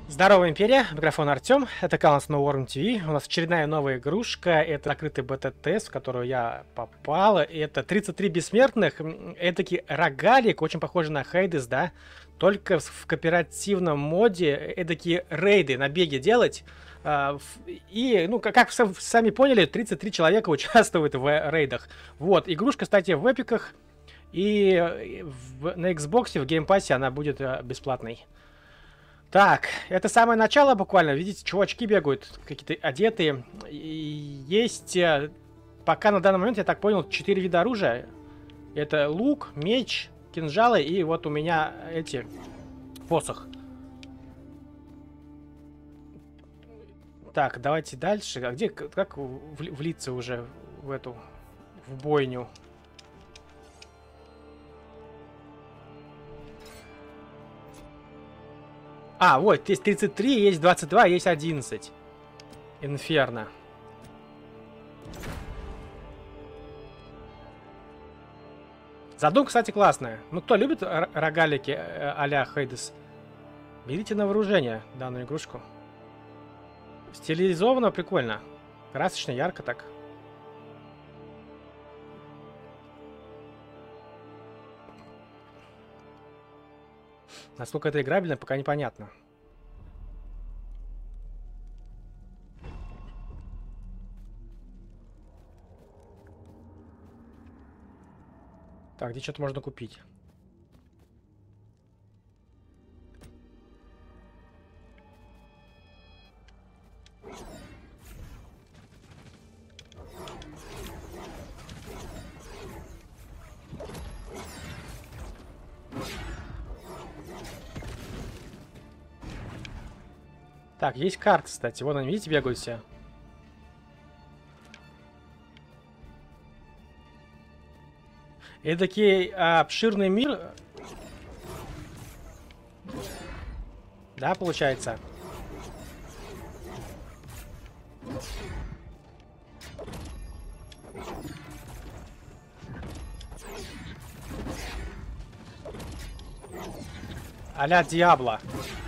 Здорово, Империя! Микрофон Артем. Это канал Snowworm TV. У нас очередная новая игрушка. Это закрытый бета-тест, в которую я попал. Это 33 бессмертных. Эдакий рогалик, очень похожий на Hades, да? Только в кооперативном моде эдакие рейды, набеги делать. И, ну, как сами поняли, 33 человека участвуют в рейдах. Вот, игрушка, кстати, в эпиках. И на Xbox, в геймпассе она будет бесплатной. Так, это самое начало буквально. Видите, чувачки бегают, какие-то одетые. И есть, пока на данный момент, я так понял, 4 вида оружия. Это лук, меч, кинжалы и вот у меня эти, посох. Так, давайте дальше. А где, как влиться уже в эту, в бойню? А, вот, есть 33, есть 22, есть 11. Инферно. Задумка, кстати, классная. Ну, кто любит рогалики а-ля Hades, берите на вооружение данную игрушку. Стилизовано прикольно. Красочно, ярко так. Насколько это играбельно, пока непонятно. Так, где что-то можно купить? Так, есть карты, кстати. Вон они, видите, бегают все. Эдакий обширный мир. Да, получается. А-ля Диабло.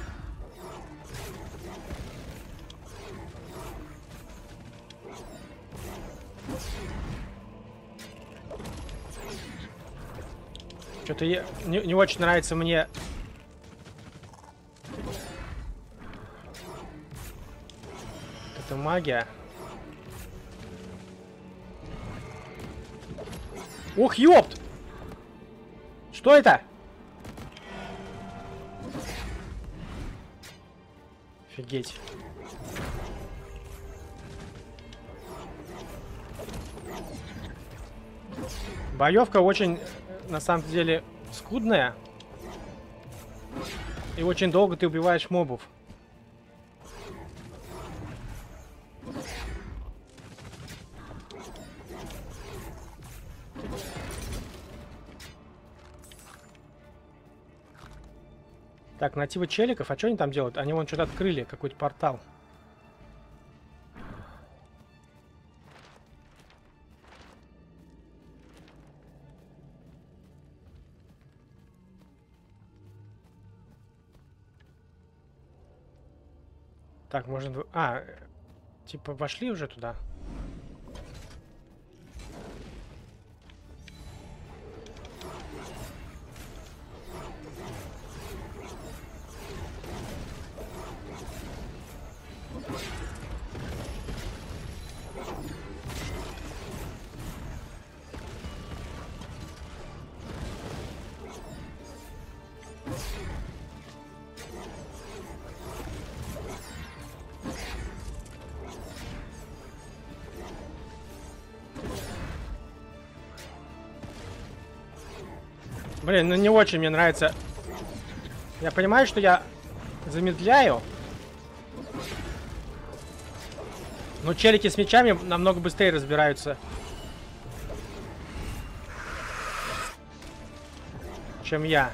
Что-то не очень нравится мне. Это магия. Ух, ёпт! Что это? Офигеть. Боевка очень, на самом деле, скудная. И очень долго ты убиваешь мобов. Так, нативы челиков. А что они там делают? Они вон что-то открыли, какой-то портал. Так, можно... А, типа вошли уже туда? Блин, ну не очень мне нравится. Я понимаю, что я замедляю. Но челики с мечами намного быстрее разбираются, чем я.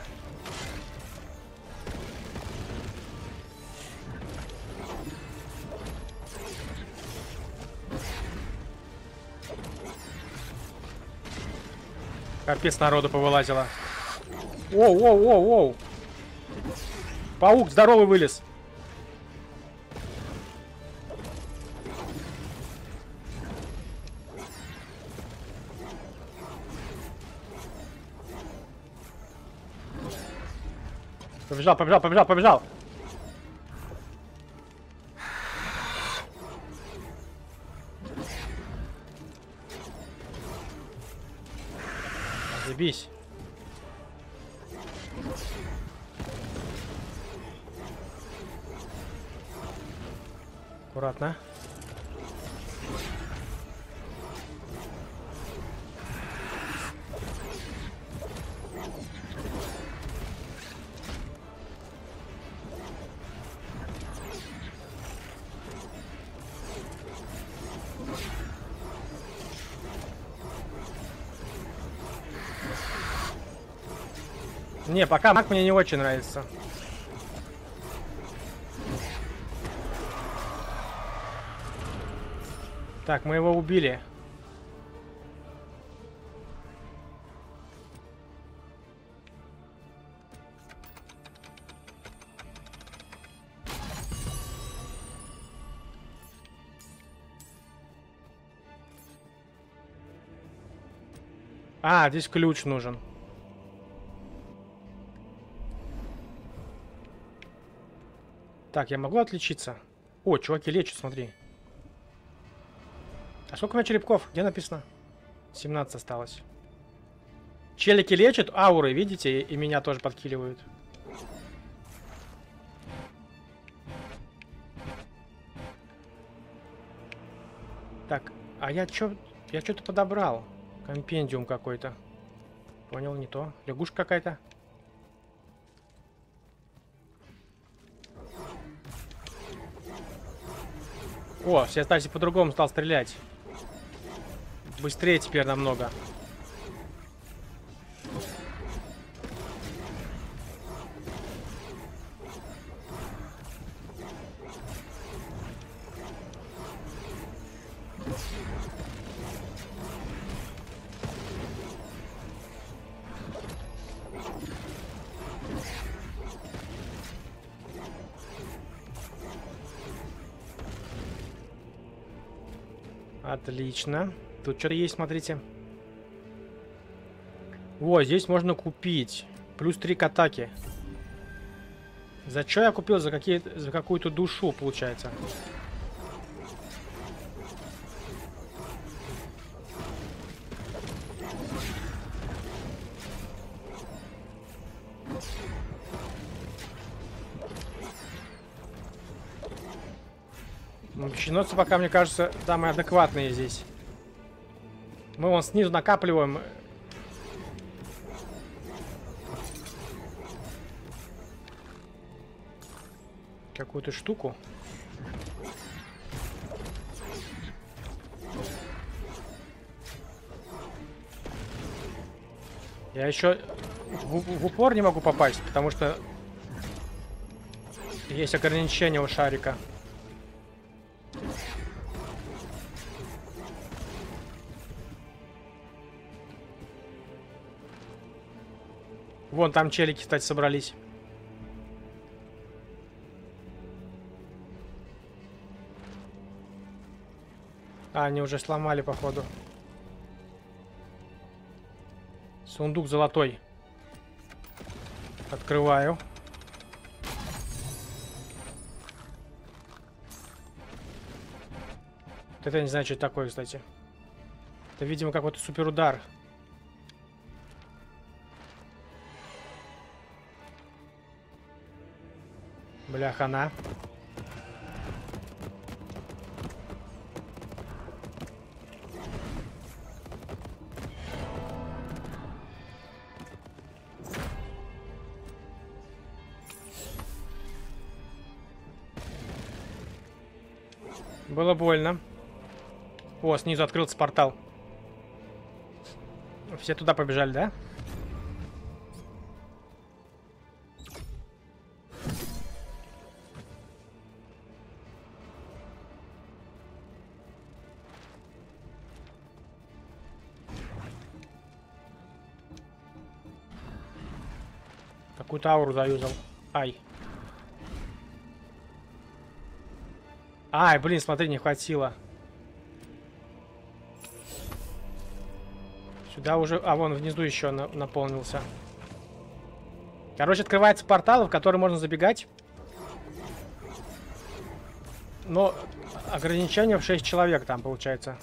Капец, народу повылазило. Воу, воу, воу, воу. Паук здоровый вылез. Побежал, побежал, побежал, побежал. Забись. Аккуратно. Не, пока маг мне не очень нравится. Так, мы его убили. А, здесь ключ нужен. Так, я могу отличиться? О, чуваки лечат, смотри. А сколько у меня черепков? Где написано? 17 осталось. Челики лечат ауры, видите? И меня тоже подкиливают. Так, а я что-то подобрал. Компендиум какой-то. Понял, не то. Лягушка какая-то. О, все остались по-другому, стал стрелять. Быстрее теперь намного. Отлично. Тут что-то есть, смотрите. Во, здесь можно купить. Плюс 3 к атаке. За что я купил? За какую-то душу, получается. Щенотцы пока, мне кажется, самые адекватные здесь. Мы вон снизу накапливаем. Какую-то штуку. Я еще в упор не могу попасть, потому что есть ограничения у шарика. Вон там челики, кстати, собрались. А, они уже сломали, походу. Сундук золотой. Открываю. Это я не знаю, что это такое, кстати. Это, видимо, какой-то суперудар. Бля, хана. Было больно. О, снизу открылся портал. Все туда побежали, да? Какую-то ауру заюзал. Ай. Ай, блин, смотри, не хватило. Сюда уже... А, вон внизу еще наполнился. Короче, открывается портал, в который можно забегать. Но ограничение в 6 человек там получается.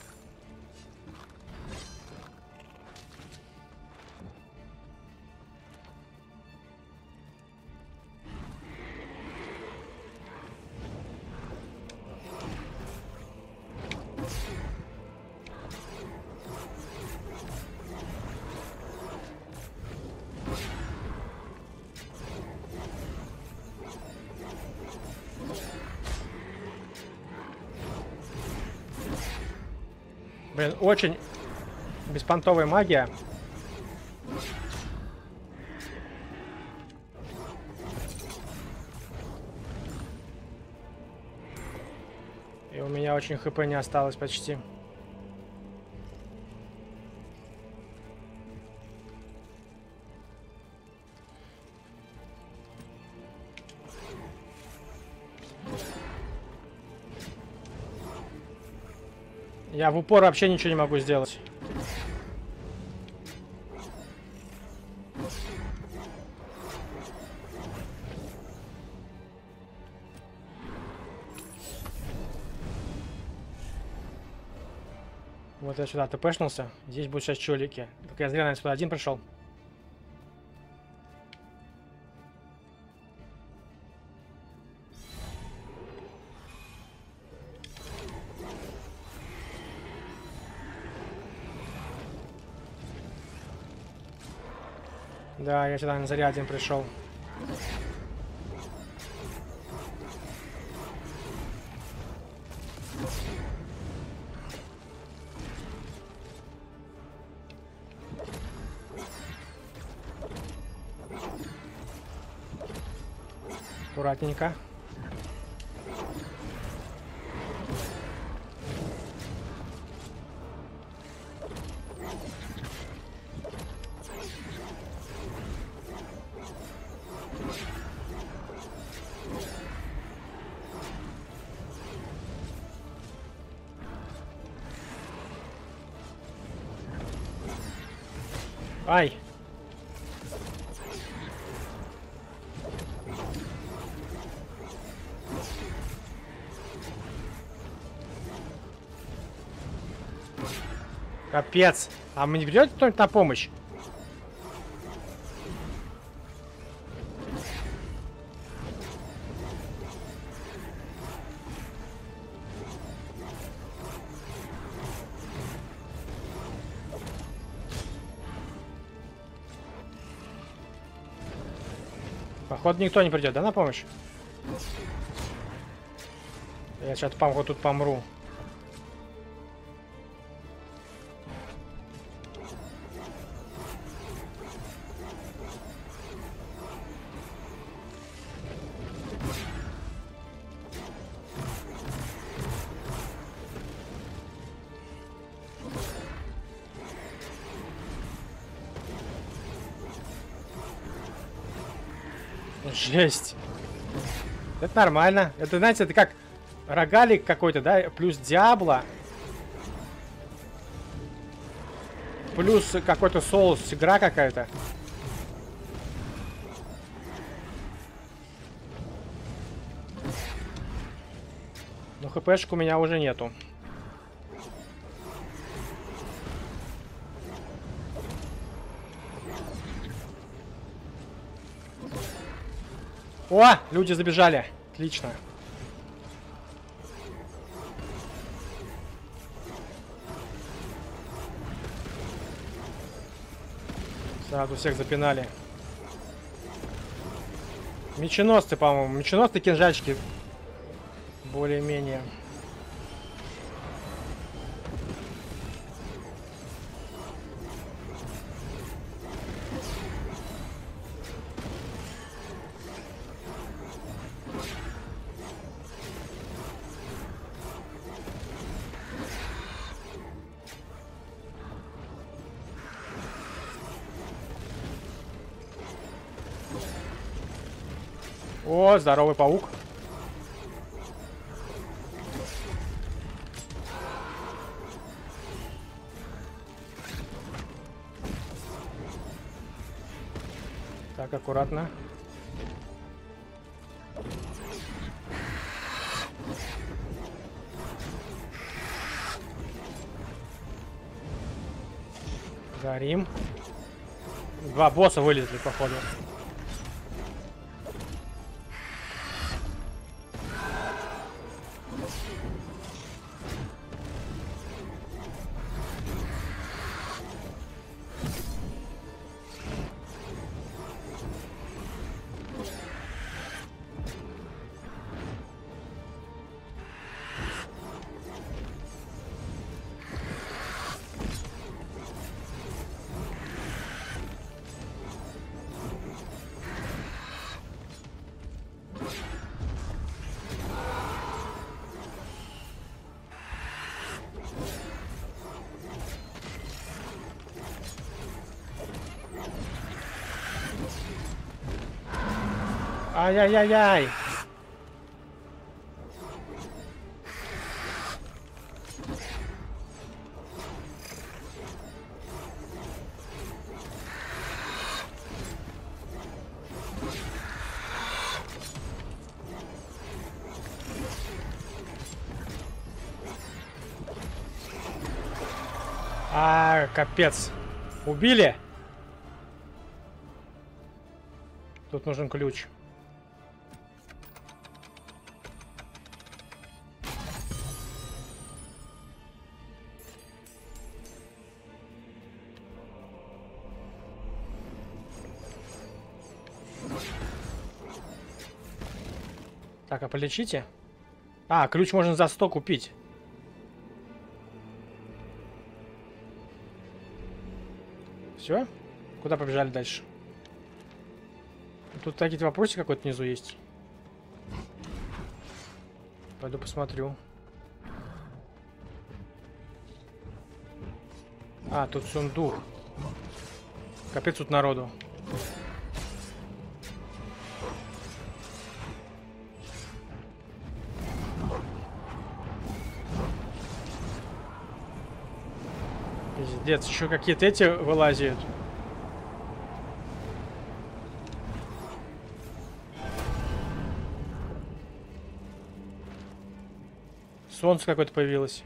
Блин, очень беспонтовая магия. И у меня очень хп не осталось почти. Я в упор вообще ничего не могу сделать. Вот я сюда тпшнулся. Здесь будут сейчас чолики. Так я зря, наверное, сюда один пришел. Да, я сюда на заря один пришел. Аккуратненько. Ай! Капец! А мне придет кто-нибудь на помощь? Походу никто не придет, да, на помощь? Я сейчас тут помру. Жесть. Это нормально. Это, знаете, это как рогалик какой-то, да? Плюс Диабло. Плюс какой-то соус, игра какая-то. Но хпшек у меня уже нету. О, люди забежали. Отлично. Сразу всех запинали. Меченосцы, по-моему. Меченосцы, кинжальчики. Более-менее. О, здоровый паук. Так, аккуратно. Горим. Два босса вылезли, походу. Ай-яй-яй-яй! Капец. Убили? Тут нужен ключ. Так, а полечите? Ключ можно за 100 купить. Все? Куда побежали дальше? Тут какие-то вопросы какой-то внизу есть. Пойду посмотрю. Тут сундук. Капец тут народу. Пиздец, еще какие-то эти вылазят. Солнце какое-то появилось.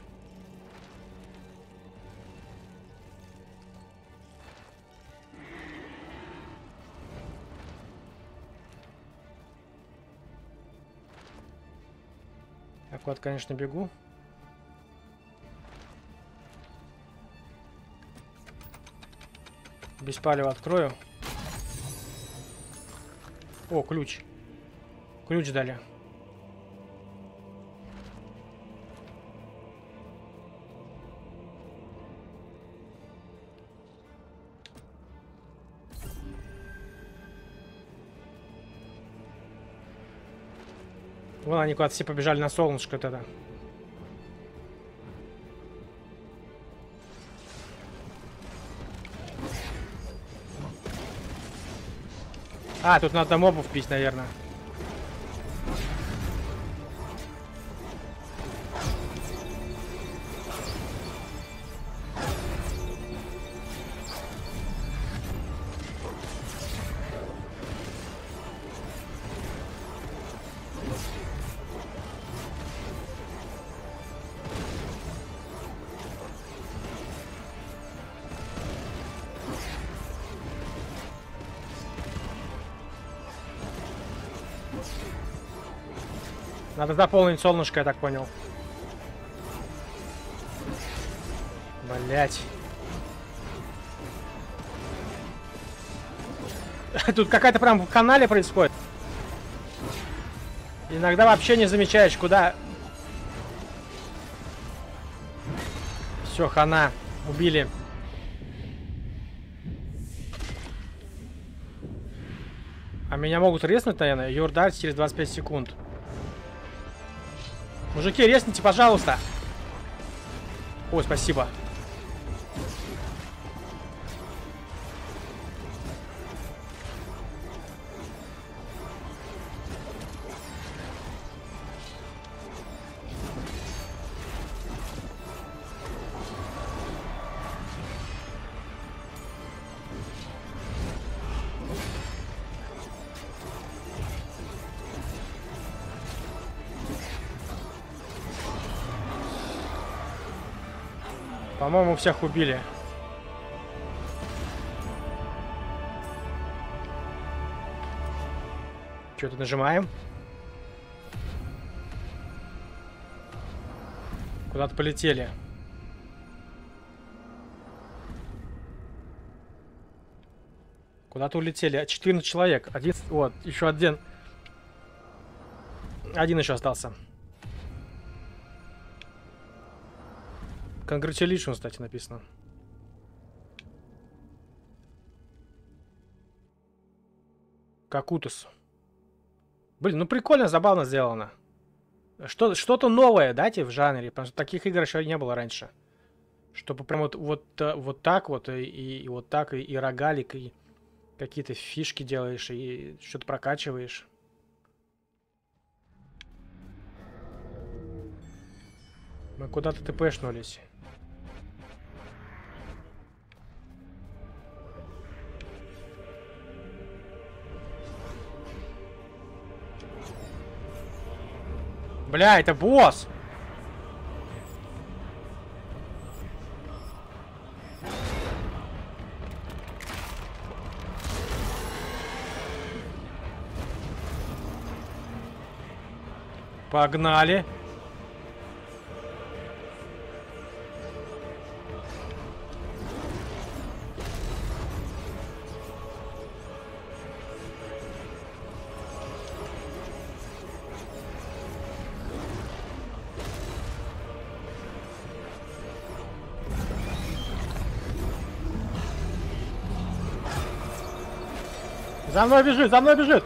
Так вот, конечно, бегу. Без палева открою. О, ключ. Ключ дали. Вон они куда-то все побежали на солнышко тогда. Тут надо мобов пить, наверное. Надо заполнить солнышко, я так понял. Блять. Тут какая-то прям в канале происходит. Иногда вообще не замечаешь, куда. Все, хана. Убили. А меня могут резнуть, наверное. Юрдарь через 25 секунд. Мужики, резните, пожалуйста. Ой, спасибо. По-моему, всех убили. Что-то нажимаем. Куда-то полетели. Куда-то улетели. 14 человек. Один, вот, еще один. Один еще остался. Congratulations, кстати, написано. Какутус. Блин, ну прикольно, забавно сделано. Что-то новое, дайте, в жанре. Потому что таких игр еще не было раньше. Чтобы прям вот так вот, и вот так, и рогалик, и какие-то фишки делаешь, и что-то прокачиваешь. Мы куда-то тпшнулись. Бля, это босс! Погнали! За мной бежит, за мной бежит!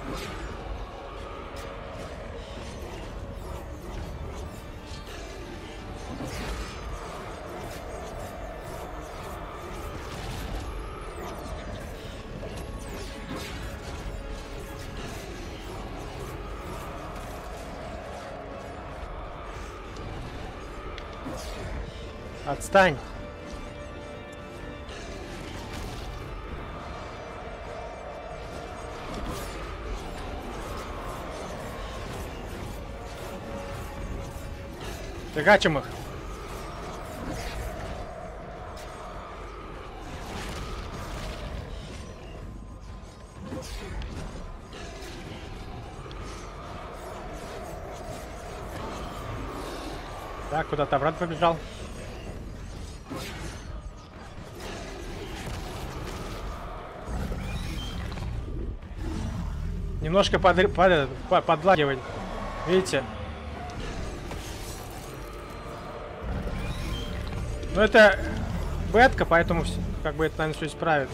Отстань! Фигачим их! Так, куда-то обратно побежал. Немножко подлагивать. Видите? Но это бетка, поэтому как бы это, наверное, все исправит.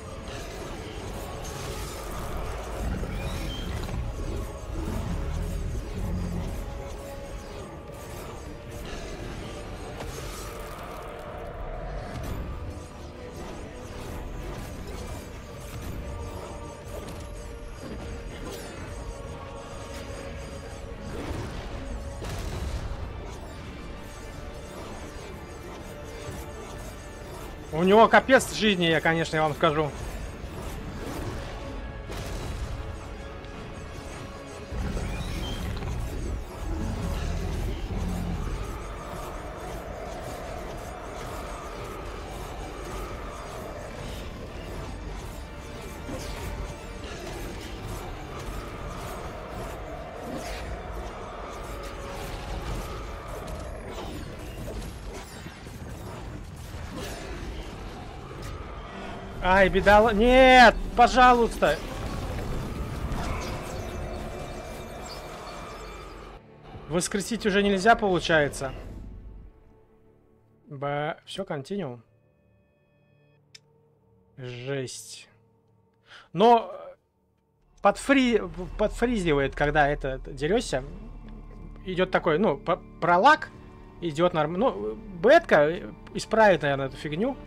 У него капец жизни, я, конечно, я вам скажу. Ай, бедала. Нет, пожалуйста. Воскресить уже нельзя, получается. Все, континуум. Жесть. Но подфризивает, когда это дерешься. Идет такой, ну, пролаг. Идет нормально. Ну, бетка исправит, наверное, эту фигню.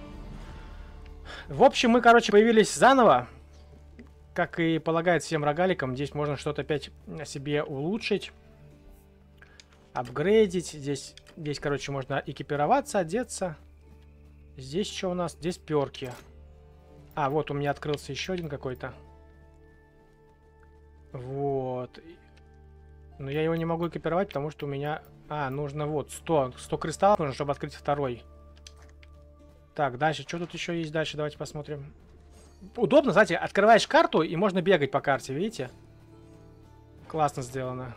В общем, мы, короче, появились заново. Как и полагает всем рогаликам, здесь можно что-то опять себе улучшить. Апгрейдить. Здесь, короче, можно экипироваться, одеться. Здесь что у нас? Здесь перки. А, вот у меня открылся еще один какой-то. Вот. Но я его не могу экипировать, потому что у меня... А, нужно вот 100 кристаллов нужно, чтобы открыть второй. Так, дальше. Что тут еще есть дальше? Давайте посмотрим. Удобно, знаете, открываешь карту и можно бегать по карте, видите? Классно сделано.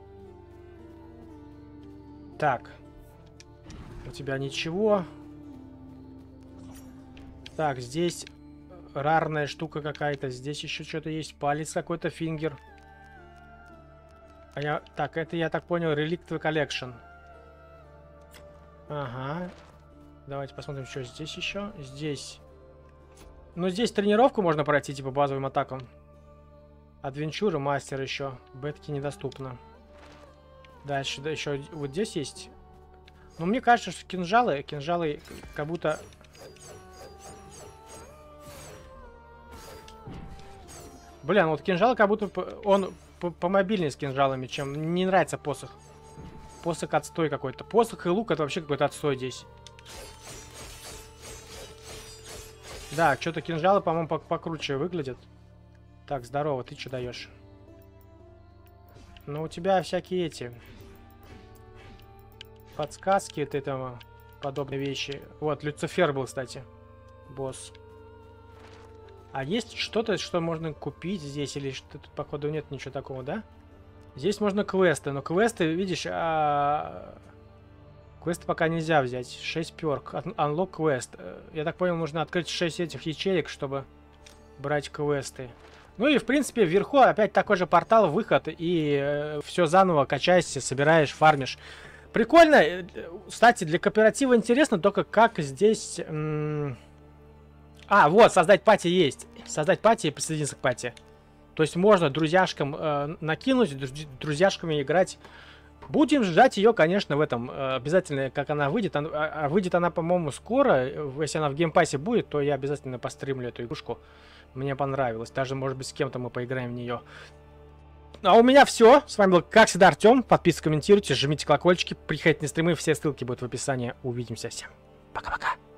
Так. У тебя ничего. Так, здесь рарная штука какая-то. Здесь еще что-то есть. Палец какой-то, фингер. Так, это, я так понял, Relictory Collection. Ага. Давайте посмотрим, что здесь еще. Здесь. Ну, здесь тренировку можно пройти, типа, базовым атакам. Адвенчура, мастер еще. Бетки недоступно. Дальше, да, еще вот здесь есть. Ну, мне кажется, что кинжалы как будто... Блин, вот кинжал как будто... Он помобильнее с кинжалами, чем... Мне не нравится посох. Посох отстой какой-то. Посох и лук — это вообще какой-то отстой здесь. Да, что-то кинжалы, по-моему, покруче выглядят. Так, здорово, ты что даешь? Ну, у тебя всякие эти... подсказки, ты там... подобные вещи. Вот, Люцифер был, кстати. Босс. А есть что-то, что можно купить здесь? Или что-то, походу, нет ничего такого, да? Здесь можно квесты. Но квесты, видишь... Квесты пока нельзя взять. 6 перк. Unlock квест. Я так понял, нужно открыть 6 этих ячеек, чтобы брать квесты. Ну и, в принципе, вверху опять такой же портал, выход. И все заново качаешься, собираешь, фармишь. Прикольно. Кстати, для кооператива интересно только как здесь... вот, создать пати есть. Создать пати и присоединиться к пати. То есть можно друзьяшкам накинуть, друзьяшками играть. Будем ждать ее, конечно, в этом. Обязательно, как она выйдет. Выйдет она, по-моему, скоро. Если она в геймпассе будет, то я обязательно постримлю эту игрушку. Мне понравилось. Даже, может быть, с кем-то мы поиграем в нее. А у меня все. С вами был, как всегда, Артем. Подписывайтесь, комментируйте, жмите колокольчики. Приходите на стримы. Все ссылки будут в описании. Увидимся. Всем пока-пока.